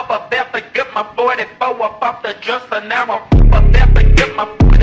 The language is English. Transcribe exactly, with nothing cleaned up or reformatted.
up there to get my forty-four up off the dresser. Now I'm up there to get my